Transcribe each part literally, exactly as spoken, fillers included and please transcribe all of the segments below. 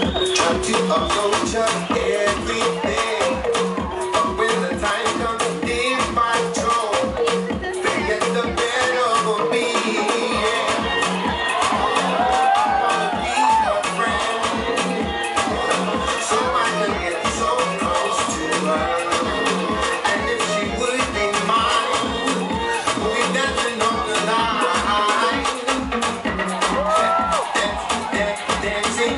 Try to approach her every day, but when the time comes, leave my control. They get the better of me. Yeah. I wanna be her friend, so I can get so close to her. And if she would be mine, we'll be dancing on the line. Dance, dance, dancing.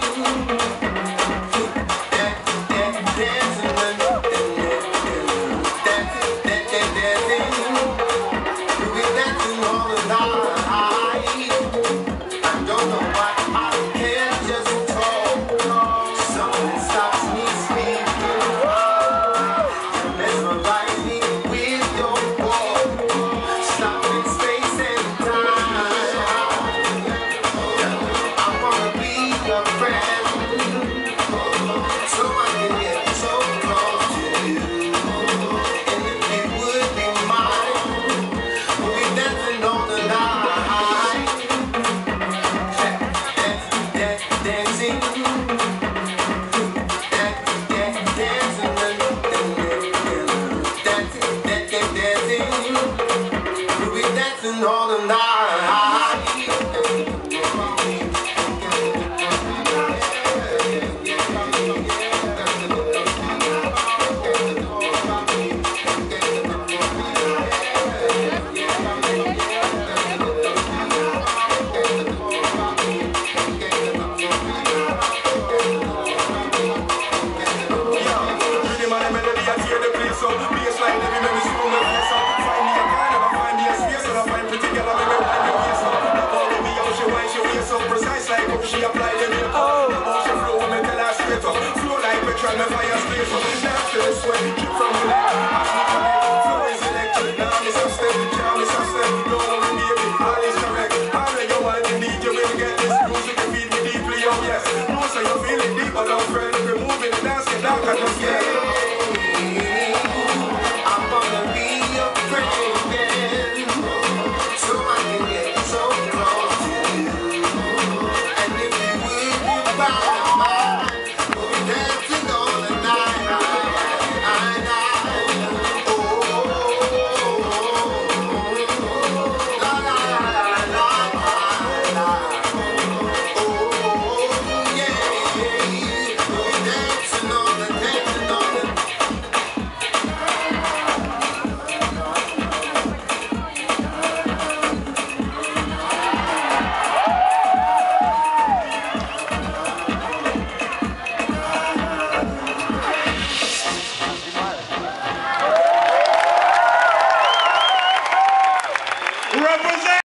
All the night. She applied the makeup. Oh. The motion flow when me tell her straight up. Flow like petrol, me fire station. Dance to the sweat, keep from the neck. Ask me connect, flow is electric. Now me some step, jam me some step. Don't worry baby, all is correct. All that you want to need, you will get this music to feed me deeply, oh yes. No, so you feel it deep, but don't friend. We're moving the dance, get dark and just get it. I wanna be your friend, so I can get so close to you. And if you would, you